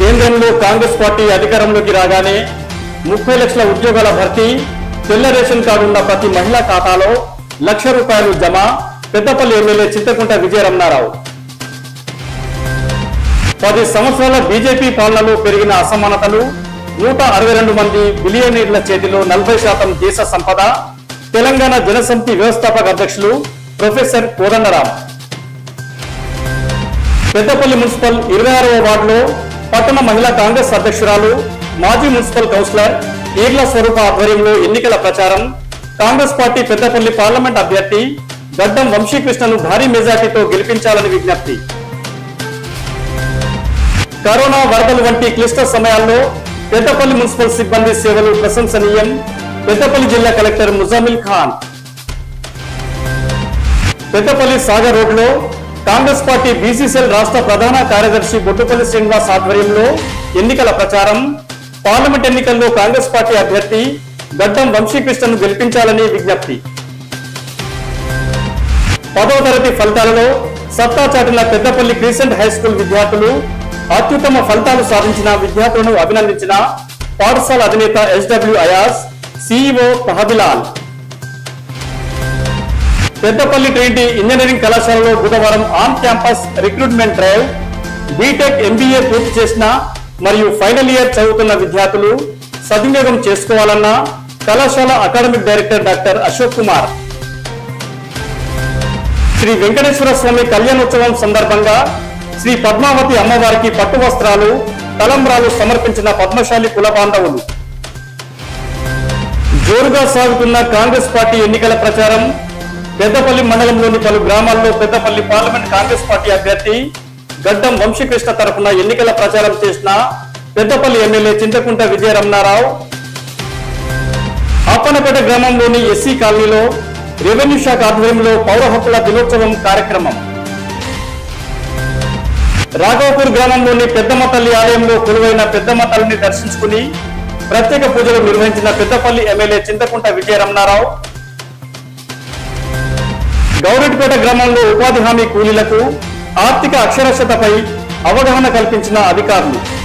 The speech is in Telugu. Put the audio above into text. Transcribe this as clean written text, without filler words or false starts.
కేంద్రంలో కాంగ్రెస్ పార్టీ అధికారంలోకి రాగానే 30 లక్షల ఉద్యోగాల భర్తీ, తెల్ల రేషన్ కార్డు ఉన్న ప్రతి మహిళా ఖాతాలో ₹1,00,000 జమ. పెద్దపల్లి ఎమ్మెల్యే చింతకుంట విజయరమణారావు. 10 సంవత్సరాల బీజేపీ పాలనలో పెరిగిన అసమానతలు, 162 మంది బిలియనీర్ల చేతిలో 40% దేశ సంపద. తెలంగాణ జనసమితి వ్యవస్థాపక అధ్యక్షులు ప్రొఫెసర్ కోదండరాం. పెద్దపల్లి మున్సిపల్ 26వ వార్డులో పట్టణ మహిళా కాంగ్రెస్ అధ్యక్షురాలు, మాజీ మున్సిపల్ కౌన్సిలర్ ఈర్ల స్వరూప ఆధ్వర్యంలో ఎన్నికల ప్రచారం. కాంగ్రెస్ పార్టీ పెద్దపల్లి పార్లమెంట్ అభ్యర్థి గడ్డం వంశీకృష్ణను భారీ మెజార్టీతో గెలిపించాలని విజ్ఞప్తి. కరోనా, వరదలు వంటి క్లిష్ట సమయాల్లో పెద్దపల్లి మున్సిపల్ సిబ్బంది సేవలు ప్రశంసనీయం. పెద్దపల్లి జిల్లా కలెక్టర్ ముజామిల్ ఖాన్. పెద్దపల్లి సాగర్ రోడ్లో కాంగ్రెస్ పార్టీ బీసీసీఎల్ రాష్ట్ర ప్రధాన కార్యదర్శి బొట్టుపల్లి శ్రీనివాస్ ఆధ్వర్యంలో ఎన్నికల ప్రచారం. పార్లమెంట్ ఎన్నికల్లో కాంగ్రెస్ పార్టీ అభ్యర్థి గడ్డం వంశీకృష్ణను గెలిపించాలని విజ్ఞప్తి. 10వ తరగతి ఫలితాలలో సత్తా చాటిన పెద్దపల్లి క్రీసెంట్ హై స్కూల్ విద్యార్థులు. అత్యుత్తమ ఫలితాలు సాధించిన విద్యార్థులను అభినందించిన పాఠశాల అధినేత SW Ayas, CEO Tahabilal. Peddapalli trinity engineering కళాశాలలో బుధవారం on campus recruitment drive. BTech, MBA పూర్తి చేసిన మరియు ఫైనల్ ఇయర్ చదువుతున్న విద్యార్థులు సద్వినియోగం చేసుకోవాలన్న కళాశాల academic director doctor Ashok Kumar. Shri Venkateswara Swamy కళ్యాణోత్సవం సందర్భంగా శ్రీ పద్మావతి అమ్మవారికి పట్టు వస్త్రాలు, తలంబ్రాలు సమర్పించిన పద్మశాలి కుల బాంధవులు. జోరుగా సాగుతున్న కాంగ్రెస్ పార్టీ ఎన్నికల ప్రచారం. పెద్దపల్లి మండలంలోని పలు గ్రామాల్లో పెద్దపల్లి పార్లమెంట్ కాంగ్రెస్ పార్టీ అభ్యర్థి గడ్డం వంశీకృష్ణ తరఫున ఎన్నికల ప్రచారం చేసిన పెద్దపల్లి ఎమ్మెల్యే చింతకుంట విజయరమణారావు. అప్పనపేట గ్రామంలోని ఎస్సీ కాలనీలో రెవెన్యూ శాఖ ఆధ్వర్యంలో పౌర హక్కుల దినోత్సవం కార్యక్రమం. రాఘవపూర్ గ్రామంలోని పెద్దమ్మ తల్లి ఆలయంలో కొలువైన పెద్దమ్మ తల్లిని దర్శించుకుని ప్రత్యేక పూజలు నిర్వహించిన పెద్దపల్లి ఎమ్మెల్యే చింతకుంట విజయరమణారావు. గౌరెడ్డిపేట గ్రామంలో ఉపాధి హామీ కూలీలకు ఆర్థిక అక్షరాస్యతపై అవగాహన కల్పించిన అధికారులు.